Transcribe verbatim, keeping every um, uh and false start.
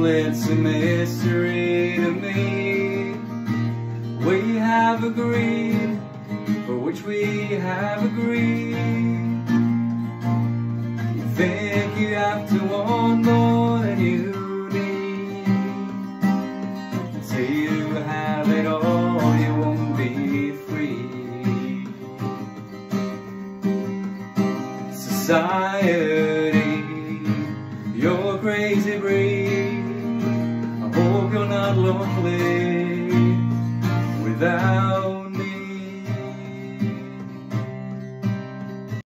it's a mystery to me. We have agreed, for which we have agreed. You think you have to want more than you need. Until you have it all, you won't be free. Society, you're a crazy breed. I hope you're not lonely without